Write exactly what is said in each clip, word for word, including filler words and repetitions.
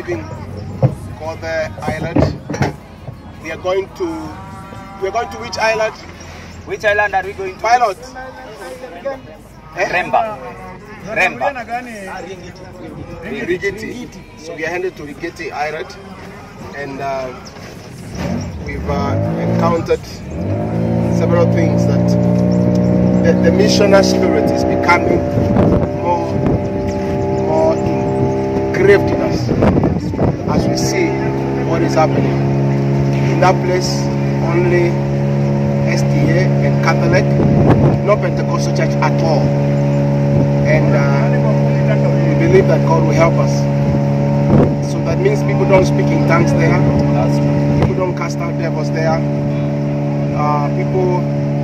leaving Gothe Island. We are going to we are going to which island? Which island are we going to? Pilot. Eh? Remba. Remba. Rigeti. So we are headed to Rigeti Island, and uh, we've uh, encountered several things that the, the missionary spirit is becoming more, more engraved in us as we see what is happening. In that place, only S D A and Catholic, no Pentecostal church at all. And uh, we believe that God will help us. So that means people don't speak in tongues there. People don't cast out devils there. Uh, people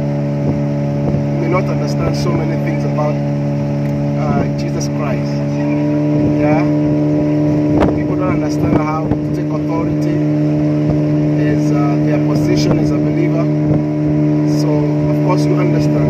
may not understand so many things about uh, Jesus Christ. Yeah, people don't understand how to take authority as uh, their position as a believer. So of course you understand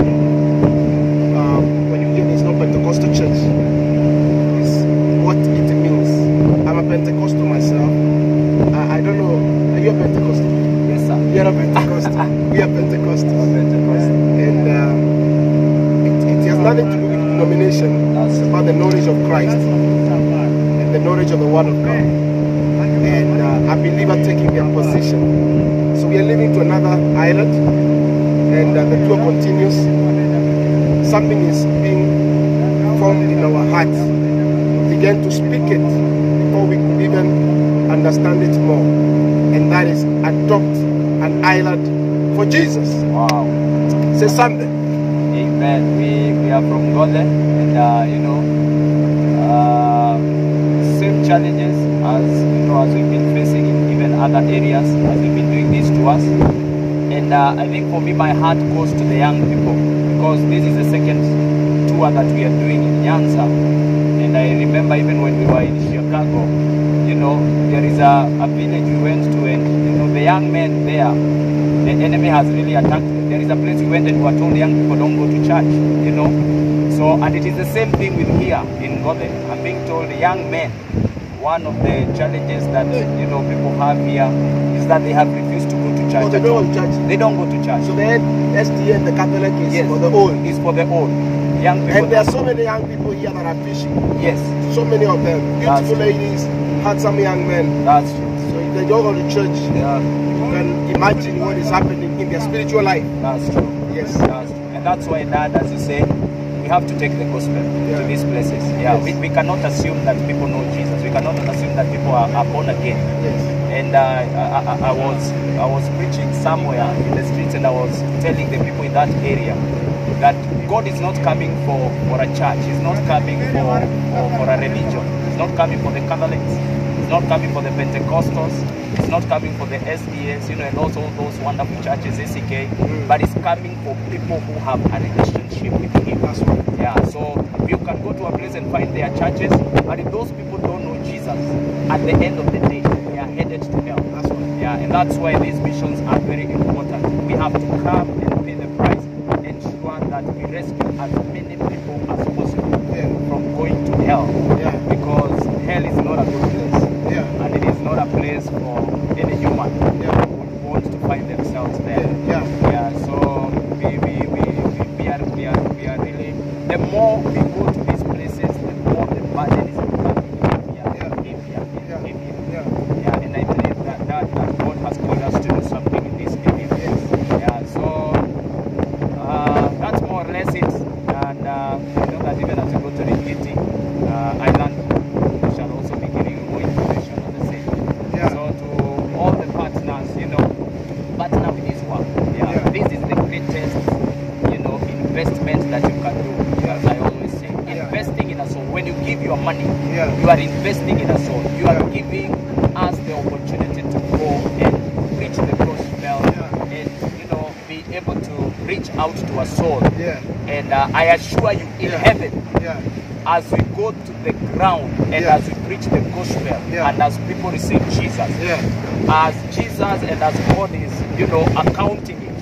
uh, when you hear there's no Pentecostal church, is what it means. I'm a Pentecostal myself. I, I don't know. Are you a Pentecostal? Yes, sir. You're a Pentecostal. We are Pentecostal. Pentecostal. And uh, it, it has nothing to do with denomination. It's about the knowledge of Christ and the knowledge of the Word of God. And uh, I believe are taking their position. So we are leaving to another island, and uh, the tour continues. Something is being formed in our hearts. We began to speak it before we could even understand it more. And that is adopt an island for Jesus. Wow. Say something. Amen. We, we are from Gothe, and uh, you know, uh, same challenges as you know as we've been facing in even other areas as we've been doing this to us. And uh, I think for me, my heart goes to the young people, because this is the second tour that we are doing in Nyanza. And I remember even when we were in Chicago, you know, there is a, a village we went to, and you know, the young men there, the enemy has really attacked them. There is a place we went and we were told young people don't go to church, you know. So, and it is the same thing with here in Gothe. I'm being told the young men, one of the challenges that you know people have here is that they have refused to go to church. Oh, they don't go to church. They don't go to church. So the S D A and the Catholic is Yes, for the old. It's for the old. Young people. And there are so many young people here that are fishing. Yes. So many of them. Beautiful That's ladies, handsome young men. That's true. So if they don't go to church, Yeah. you can imagine what is happening in their spiritual life. That's true. Yes. That's true. And that's why, Dad, as you say, we have to take the gospel Yeah. to these places. Yeah. Yes. We, we cannot assume that people know Jesus. We cannot assume that people are, are born again. Yes. And uh, I, I, I was I was preaching somewhere in the streets, and I was telling the people in that area that God is not coming for, for a church. He's not coming for, for, for a religion. He's not coming for the Catholics. He's not coming for the Pentecostals. He's not coming for the S D S, you know, and also those wonderful churches, A C K. Mm. But he's coming for people who have a relationship with him. That's right. Yeah, so you can go to a place and find their churches, but if those people don't know Jesus, at the end of the day, they are headed to hell. That's right. Yeah, and that's why these missions are very important. We have to come and pay the price and ensure that we rescue as many people as possible Yeah. from going to hell. Yeah. Because hell is not a good place. Yeah. And it is not a place for any human Yeah. who would want to find themselves there. Yeah. Yeah, so we, we, we, we, we, are, we, are, we are really, the more we go to these places, the more the burden is becoming heavier, Yeah. heavier, Yeah. heavier. Yeah. Yeah, and I believe that, that, that God has called us to do something in this area. Yeah, so uh, that's more or less it. And uh, I know that even as we go to Rigeti uh, Island, we shall also be giving more information on the same. Yeah. So to all the partners, you know, partner with this work. Yeah, Yeah. this is the greatest, you know, investment that you can do. As I always say, Yeah. investing in a soul. When you give your money, Yeah. you are investing in a soul. You are Yeah. giving us the opportunity to go and preach the gospel Yeah. and, you know, be able to reach out to a soul. Yeah. And uh, I assure you, in Yeah. heaven, Yeah. as we go to the ground and Yeah. as we preach the gospel Yeah. and as people receive Jesus, Yeah. as Jesus and as God is, you know, accounting it,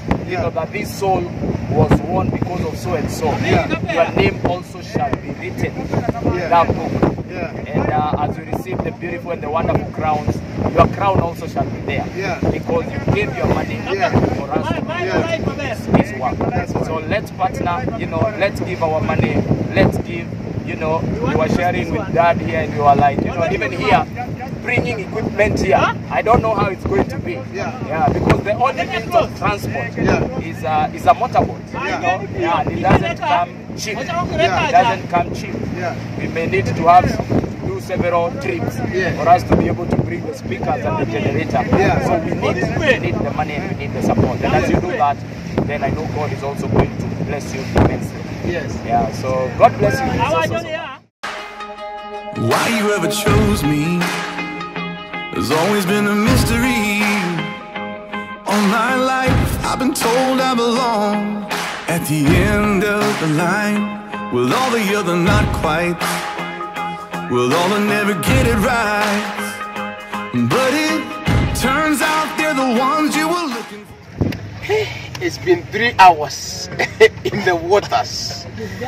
you know, that this soul was won because of so and so. Yeah. Your name also shall be written in Yeah. that book. Yeah. And uh, as you receive the beautiful and the wonderful crowns, your crown also shall be there. Yeah. Because you gave your money Yeah. for us to Yeah. do this, this work. So let's partner, you know, let's give our money, let's give, you know, you are sharing with Dad here and you are like, you know, even here, bringing equipment here, I don't know how it's going to be. Yeah. Yeah, because the only means of transport Yeah. is, a, is a motorboat. Yeah. You know? Yeah, and it doesn't come cheap. Yeah. It doesn't come cheap. Yeah. We may need to have do several trips Yeah. for us to be able to bring the speakers and the generator. Yeah. So we need, we need the money and we need the support. And as you do that, then I know God is also going to bless you immensely. Yes. Yeah, so God bless you. It's also so Why you ever chose me has always been a mystery. All my life I've been told I belong at the end of the line, with all the other not quite, with all the never get it right. But it turns out they're the ones you were looking for. It's been three hours in the waters.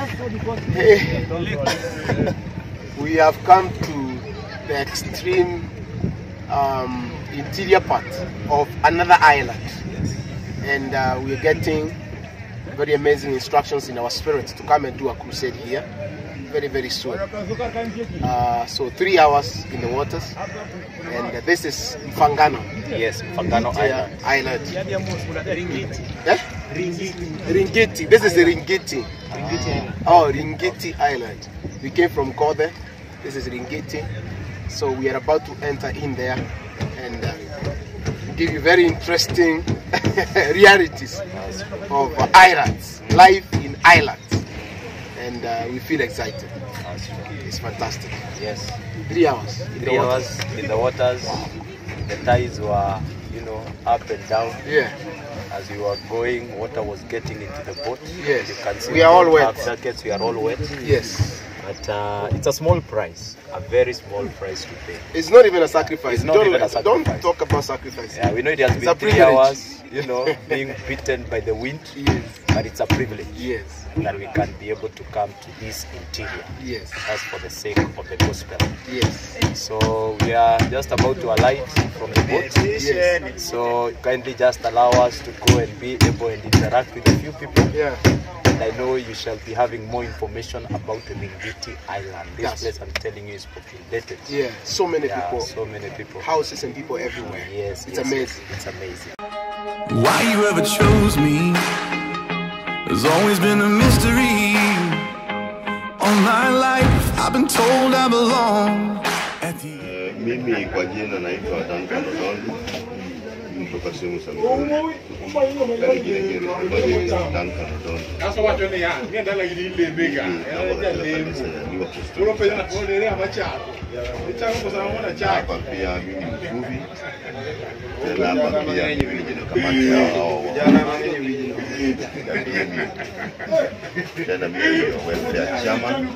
We have come to the extreme um, interior part of another island, and uh, we are getting very amazing instructions in our spirit to come and do a crusade here very very soon. Uh, so three hours in the waters, and uh, this is Mfangano. Yes, Mfangano Island. Island. Eh? Ringiti. This is the Ringiti. Oh, Ringiti Island. We came from Kode. This is Ringiti. So we are about to enter in there and uh, give you very interesting realities of uh, islands, life in islands. And uh, we feel excited. It's fantastic. Yes. Three hours. in the Three waters. hours in the waters. The tides were, you know, up and down. Yeah. As we were going, water was getting into the boat. Yes. You can see We are all don't wet. have jackets, we are all wet. Yes. But uh, it's a small price, a very small price to pay. It's not even a sacrifice. It's not don't, even a don't sacrifice. talk about sacrifice. Yeah, we know it has It's been a three privilege. hours, you know, being beaten by the wind. Yes. But it's a privilege Yes. that we can be able to come to this interior. Yes. That's for the sake of the gospel. Yes. So we are just about to alight from the boat. Yes. So kindly just allow us to go and be able and interact with a few people. Yeah. And I know you shall be having more information about the Ringiti Island. This Yes. place I'm telling you is populated. Yeah. So many Yeah, people. so many people. Houses and people everywhere. Yes, It's yes, amazing. It's amazing. Why you ever chose me has always been a mystery. All my life I've been told I belong at the Eh, mimi kwa jina naitwa Duncan Odondo kutoka sehemu za Migori. Gari jina gari Duncan Odondo. Sasa watu ni ya, mimi ndala ile mega. Kanisa ya Liwa Apostolic. Hapa pia mimi ni mvuvi. Tena hapa pia mimi ni kamati ya hao Gambia. Tena mimi ni welfare chairman.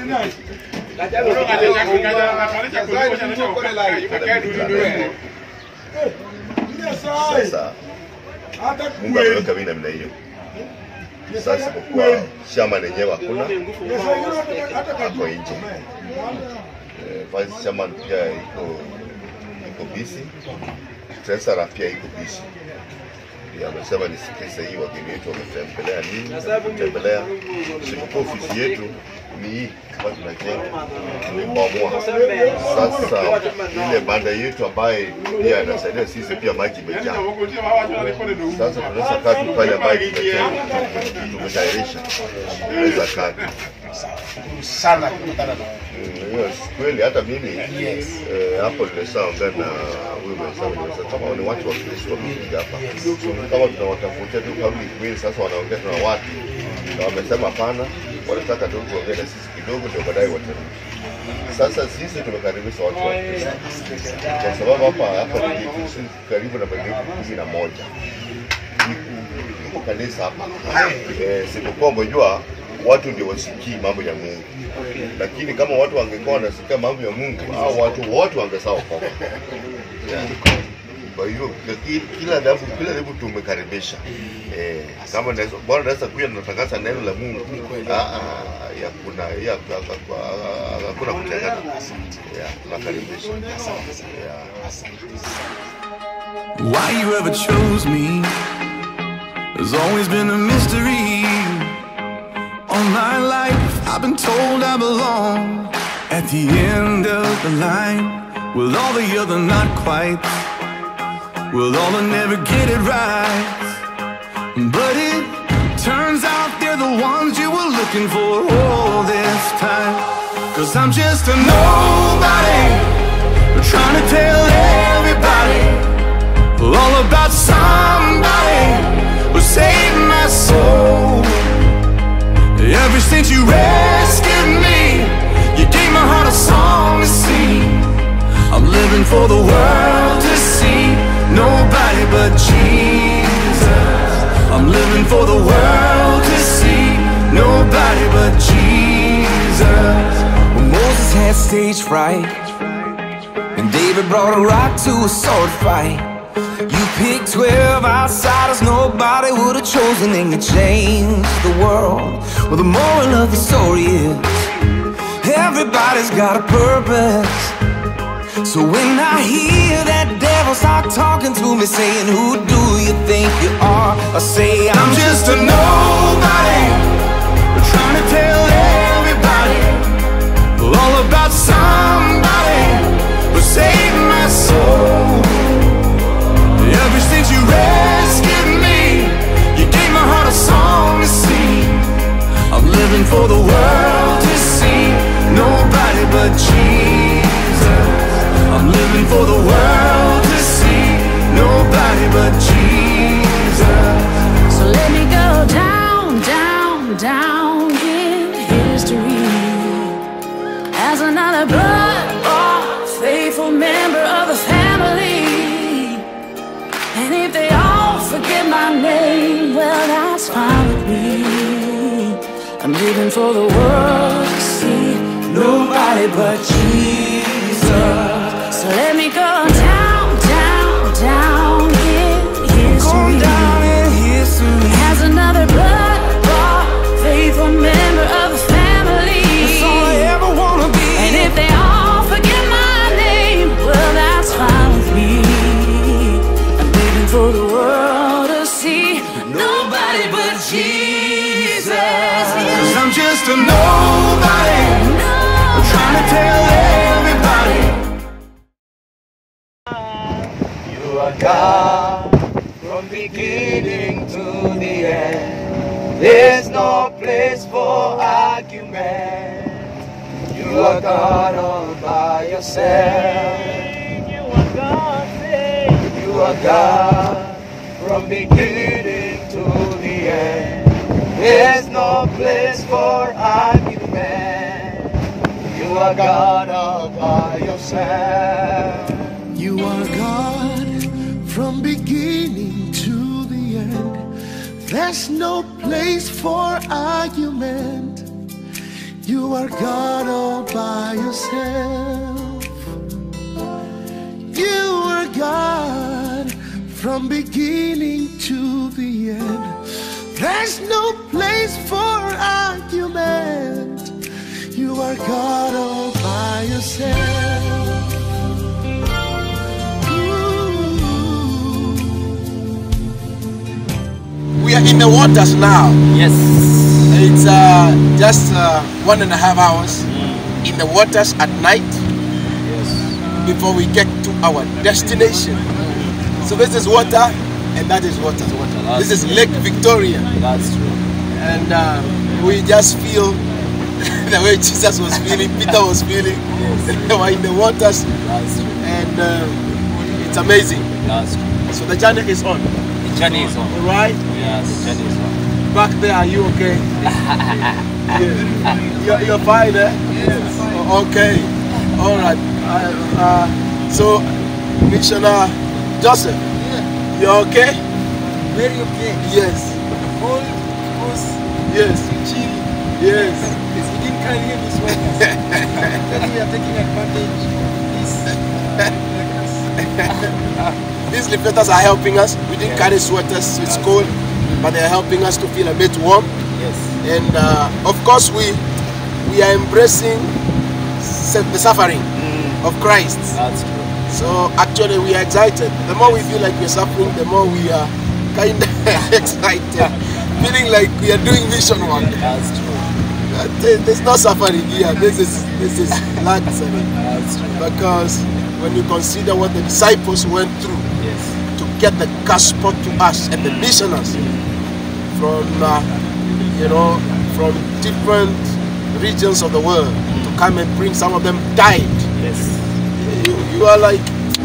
Sasa Mungu ameweka mimi namna hiyo. Sasa kwa shamba lenyewe hakuna, hapo nje. Eh, vice chairman pia iko iko busy, treasurer pia iko busy. Ndio amesema nisikize hii wageni wetu wametembelea nini, wametembelea siku ofisi yetu ni hii kwa tunajenga tulibomoa. Sasa ile banda yetu ambaye pia inasaidia sisi pia maji imejaa. Sasa tunaweza kaa tu pale ambaye tumejenga tumeshairisha tunaweza kaa tu Sana kukutana na hiyo kweli. Hata mimi eh, hapo nilishaongea na huyu mwenzangu, nimesema kama ni watu wa Kristo wamekuja hapa, kama tunawatafutia tu public will, sasa wanaongea na watu na wamesema hapana, wanataka tu tuongee na sisi kidogo ndio baadaye watarudi. Sasa sisi tumekaribisha watu wa Kristo kwa sababu hapa hapa ni karibu na milioni kumi na moja kanisa hapa. Eh, sipokuwa mjua watu ndio wasikii mambo ya Mungu. Okay. Lakini kama watu wangekuwa wanasikia mambo ya Mungu, au watu wote wangesawa kwa. Yeah. Kwa hiyo kila dhehebu kila dhehebu tumekaribisha. Eh, kama naweza bwana naweza kuja natangaza neno la Mungu. Ah ah ya kuna ya hakuna kutengana. Yeah, tunakaribisha. Why you ever chose me has always been a mystery. All my life I've been told I belong at the end of the line with all the other not quite, with all the never get it right. But it turns out they're the ones you were looking for all this time. Cause I'm just a nobody, trying to tell everybody all about somebody who saved my soul. Ever since you rescued me, you gave my heart a song to sing. I'm living for the world to see nobody but Jesus. I'm living for the world to see nobody but Jesus. When Moses had stage fright and David brought a rock to a sword fight, you picked twelve outsiders nobody would have chosen, and you changed the world. Well, the moral of the story is everybody's got a purpose. So when I hear that devil start talking to me saying, who do you think you are? I say, I'm just a nobody, trying to tell everybody all about somebody who saved my soul. Ever since you rescued me, you gave my heart a song to sing. I'm living for the world to see nobody but Jesus. I'm living for the world to see nobody but Jesus. So let me go down, down, down in history as another blood-bought, faithful member of the family. And if they all forget my name, well, that's fine with me. I'm living for the world to see nobody but Jesus. So let me go down, down, down in history, down in history as another blood-bought, faithful member of the family. That's all I ever wanna be. And if they all forget my name, well, that's fine with me. I'm living for the world to see nobody but Jesus. Cause I'm just a nobody, No. trying to tell everybody You are God from beginning to the end. There's no place for argument. You are God all by yourself. You are God, you are God from beginning to the end. There's no place for argument. You are God all by yourself. You are God from beginning to the end. There's no place for argument. You are God all by yourself. You are God from beginning to the end. There's no place for argument. You are God all by yourself. We are in the waters now. Yes. It's uh, just uh, one and a half hours in the waters at night before we get to our destination. So this is water and that is water. water. This is Lake Victoria. That's true. And uh, we just feel the way Jesus was feeling, Peter was feeling. They were in the waters. That's true. And uh, it's amazing. That's true. So the journey is on. The journey is on. All right? Yes, the journey is on. Back there, are you okay? Yeah. You're, you're fine, eh? Yes. Okay. All right. Uh, uh, so, Missioner Joseph, yeah. You're okay? Very okay. Yes. All goes Yes. chill. Yes. Because he didn't carry him this way. Then we are taking advantage of this. Uh, these leafleters are helping us. We didn't Yes. carry sweaters, it's cold, but they're helping us to feel a bit warm. Yes. And uh, of course, we we are embracing su- the suffering of Christ. That's true. So actually, we are excited. The more we feel like we're suffering, the more we are kind of excited, feeling like we are doing mission work. That's true. Uh, there- There's no suffering here. This is this is luxury. That's true. Because when you consider what the disciples went through Yes. to get the gospel to us and the missionaries from uh, you know from different regions of the world to come and bring, some of them died. Yes. You, you are like,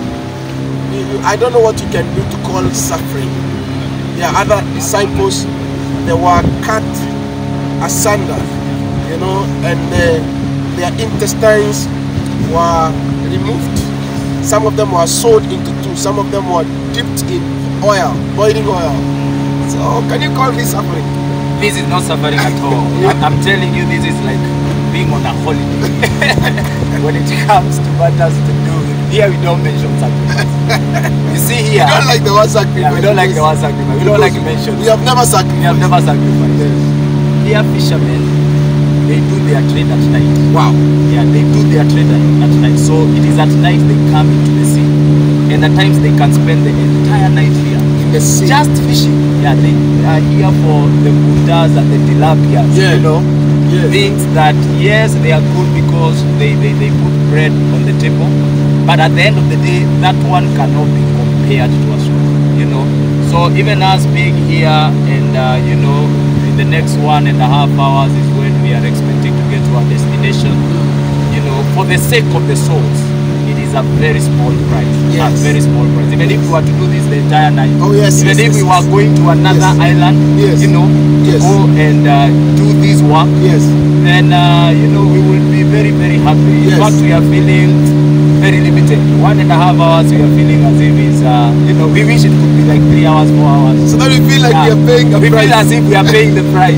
you, you- I don't know what you can do to call it suffering. There are other disciples, they were cut asunder, you know, and uh, their intestines were removed. Some of them were sewed into two, some of them were dipped in oil, boiling oil. So can you call this suffering? This is not suffering at all. I'm, I'm telling you, this is like being on a holiday. When it comes to matters to do, here we don't mention sacrifice. You see here, We don't like the word sacrifice. yeah, we don't like the word sacrifice. We don't like to mention. We have never We sacrificed. have never sacrificed. Here fishermen, they do their trade at night. Wow. Yeah, they do their trade at at night. So it is at night they come into the sea. And at times they can spend the entire night here. In the sea. Just fishing. Yeah, they are here for the bundas and the tilapias. Yeah. You know, Yes. things that yes, they are good because they, they, they put bread on the table. But at the end of the day, that one cannot be compared to a soul. You know. So even us being here and uh, you know, in the next one and a half hours is when we are expecting to get to our destination. You know, for the sake of the souls, it is a very small price. Yes. A very small price. Even if we were to do this the entire night, Oh, yes, even yes, if yes, we were yes. going to another Yes. island, Yes. you know, Yes. go and uh, do this work, Yes. then uh, you know, we will be very, very happy. Yes. In fact, we are feeling very limited. One and a half hours, we are feeling as if it's, uh, you know, we wish it could be like three hours, four hours. So that we feel like Yeah. we are paying a we price. feel as if we are paying the price.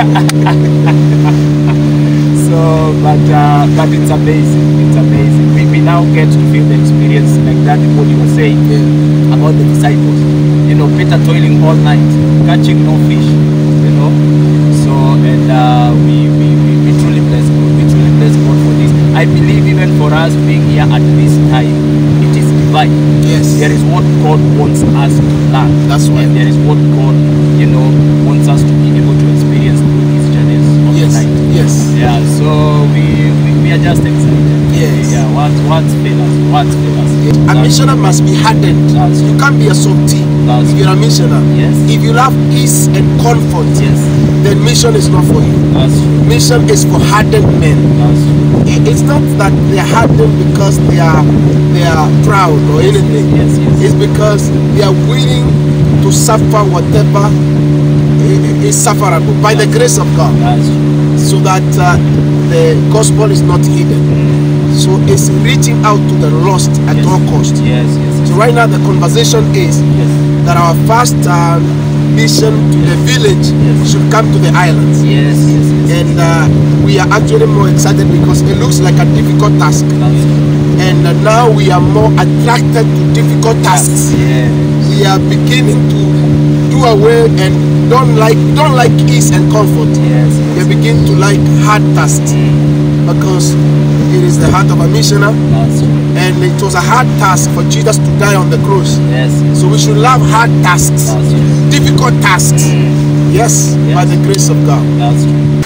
So, but uh, but it's amazing. It's amazing. We, we now get to feel the experience like that. What you were saying Yeah. about the disciples. You know, Peter toiling all night, catching no fish. You know, so and uh, we, we, we we truly bless God. We truly bless God for this. I believe even for us being here at this time, it is divine. Yes. There is what God wants us to learn. That's right. And there is what God, you know, wants us to be able to experience through these journeys of Yes. the night. Yes. Yeah, so we, we, we are just excited. Yes. Yeah, what what fail us? What fail us? A That's- missioner must be hardened. That's You can't be a softie That's if you're a missioner. Yes. If you love ease and comfort, Yes. then mission is not for you. That's true. Mission is for hardened men. That's true. I- It's not that they are hardened because they are they are proud or anything. Yes, yes. It's because they are willing to suffer whatever i- i- is sufferable by the grace of God, That's true. so that uh, the gospel is not hidden. So it's reaching out to the lost at Yes. all cost. Yes, yes. So right now the conversation is Yes. that our first uh, mission to the village Yes. should come to the islands. Yes, yes, yes. And uh, we are actually more excited because it looks like a difficult task. That's true. And uh, now we are more attracted to difficult tasks. Yes. We are beginning to do away and don't like don't like ease and comfort. Yes. We begin to like hard tasks because it is the heart of a missioner, That's true. and it was a hard task for Jesus to die on the cross. Yes. Yes. So we should love hard tasks, That's true. difficult tasks. Yes, Yes. by the grace of God. That's true.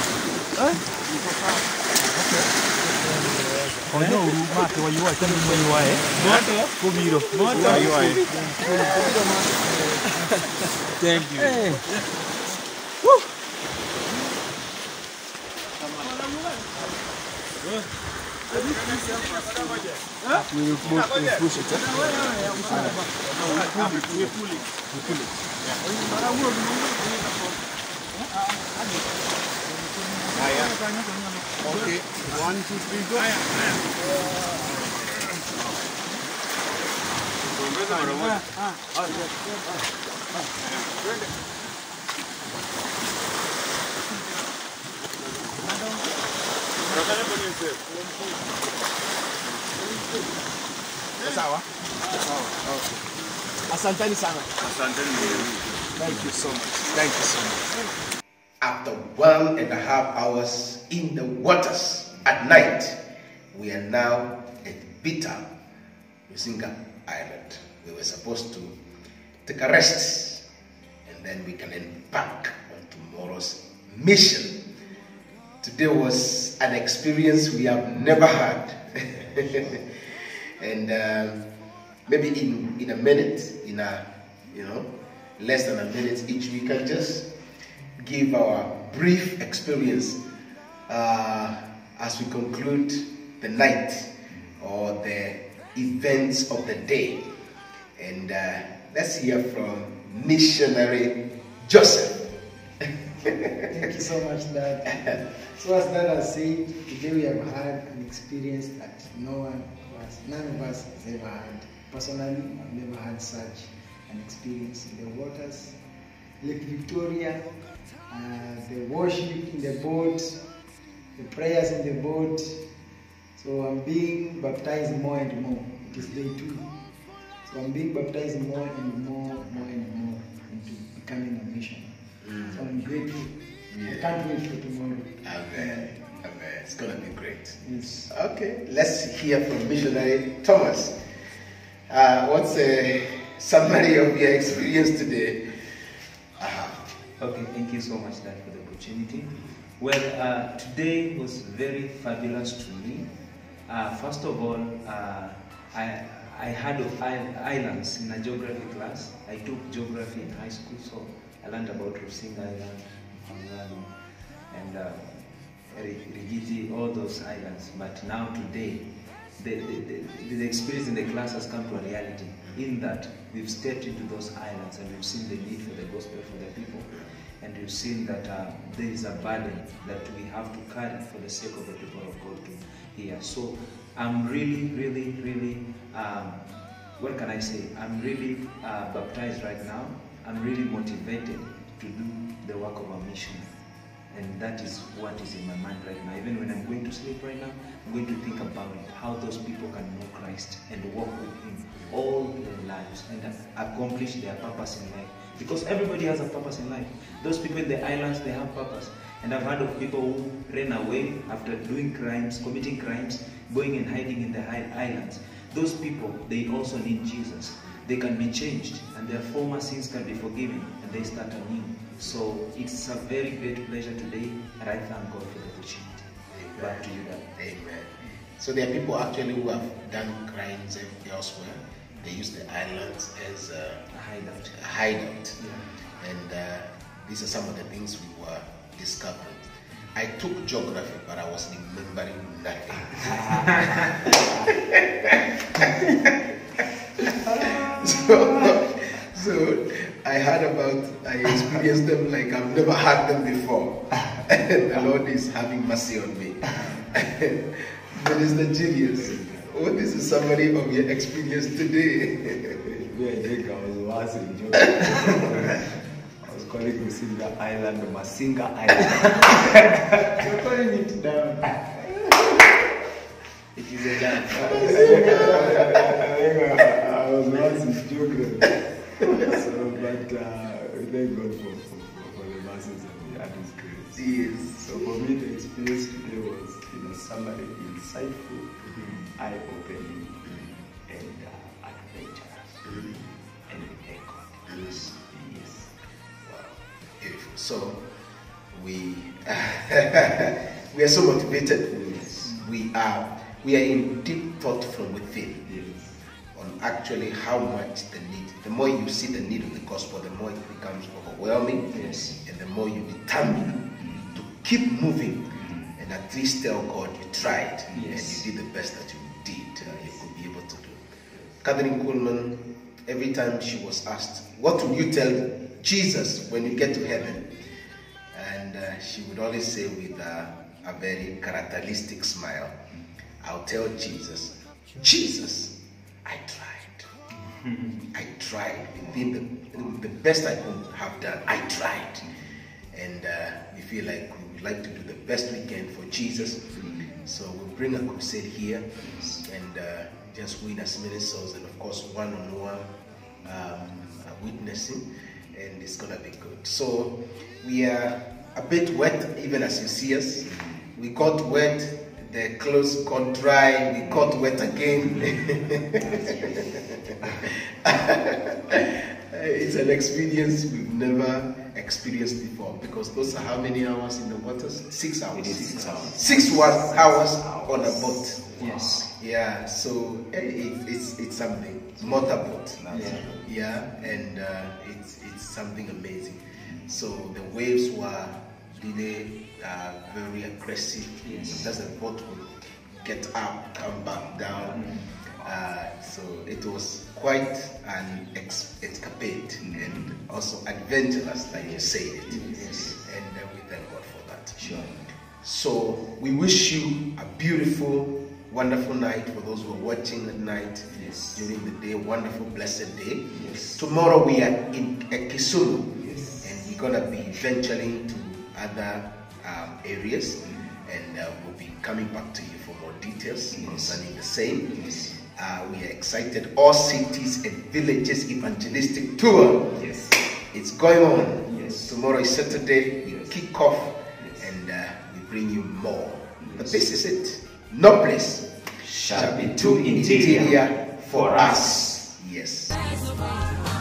Okay, one, two, three, go. Sawa? Sawa. Okay. Asanteni sana. Asanteni. Thank you so much. Thank you so much. After one and a half hours in the waters at night, we are now at Bita, Musinga Island. We were supposed to take a rest and then we can embark on tomorrow's mission. Today was an experience we have never had. And um, maybe in, in a minute, in a, you know, less than a minute each, we can just give our brief experience uh, as we conclude the night or the events of the day. And uh, let's hear from missionary Joseph. Thank you so much, Dad. So as Dad has said, today we have had an experience that no one of us, none of us has ever had. Personally, I've never had such an experience in the waters. Lake Victoria, uh, the worship in the boat, the prayers in the boat. So I'm being baptized more and more. It is day two. So I'm being baptized more and more, more and more into becoming a missionary. Mm. So I'm grateful. Yeah. I can't wait for tomorrow. Amen. Amen. It's going to be great. Yes. Okay, let's hear from missionary Thomas. Uh, what's a summary of your experience today? Uh-huh. Okay, thank you so much, Dad, for the opportunity. Well, uh, today was very fabulous to me. Uh, first of all, uh, I, I heard of islands in a geography class. I took geography in high school, so I learned about Rusinga Island, Mfangano, and uh, Rigiti, all those islands. But now today, the, the, the, the experience in the class has come to a reality in that we've stepped into those islands and we've seen the need for the gospel for the people. And we've seen that uh, there is a burden that we have to carry for the sake of the people of God to hear. So I'm really, really, really, um, what can I say? I'm really uh, baptized right now. I'm really motivated to do the work of a mission. And that is what is in my mind right now. Even when I'm going to sleep right now, I'm going to think about it, how those people can know Christ and walk with Him all their lives and accomplish their purpose in life. Because everybody has a purpose in life. Those people in the islands, they have purpose. And I've heard of people who ran away after doing crimes, committing crimes, going and hiding in the islands. Those people, they also need Jesus. They can be changed and their former sins can be forgiven and they start anew. So it's a very great pleasure today and I thank God for the opportunity. Amen. Back to you, Dad. Amen. So there are people actually who have done crimes elsewhere. They use the islands as a, a hideout. A hideout. Yeah. And uh, these are some of the things we were discovering. I took geography, but I was remembering nothing. so, so I heard about, I experienced them like I've never had them before. And the Lord is having mercy on me. Minister Julius, what is the summary of your experience today? I was watching geography. I was calling Musinga Island Masinga Island. You're calling it down. It is a dance. I was watching geography. So, but uh, thank God for, for, for the masses and the His grace. Yes. So for me, the experience today was, in a summary, insightful, eye-opening, and uh, adventurous, and echoed. Yes. Yes. Wow. Beautiful. So we we are so motivated. Yes. We are we are in deep thought from within. Yes. On actually how much the need. The more you see the need of the gospel, the more it becomes overwhelming. Yes. And the more you determine to keep moving and at least tell God you tried. Yes. And you did the best that you did, uh, you could be able to do. Catherine Kuhlman, every time she was asked, what will you tell Jesus when you get to heaven? And uh, she would always say with uh, a very characteristic smile, I'll tell Jesus, Jesus, I tried. I tried. Within the, the best I could have done, I tried. And uh, we feel like we would like to do the best we can for Jesus. So we'll bring a crusade here and uh, just win as many souls. And of course, one-on-one um, witnessing, and it's gonna be good. So we are a bit wet, even as you see us. We got wet, the clothes got dry, we got wet again. It's an experience we've never experienced before, because those are how many hours in the waters? Six hours. Six hours. Six hours on a boat. Yes. Yeah. So it, it's it's something. Motorboat. Yeah. Yeah. And uh, it's it's something amazing. So the waves were really uh, very aggressive. Yes. Sometimes the boat would get up, come back down. Mm. Uh, so it was quite an ex escapade mm. and also adventurous, like you said it. Yes. And uh, we thank God for that. Sure. So we wish you a beautiful, wonderful night for those who are watching at night. Yes. During the day, wonderful, blessed day. Yes. Tomorrow we are in Kisumu. Yes. And we're gonna be venturing to other um, areas, mm. and uh, we'll be coming back to you for more details yes. concerning the same. Yes. Uh, we are excited. All cities and villages evangelistic tour. Yes. It's going on. Yes. Tomorrow is Saturday. We yes. kick off yes. and uh, we bring you more. Yes. But this is it. No place shall be too interior for us. Yes.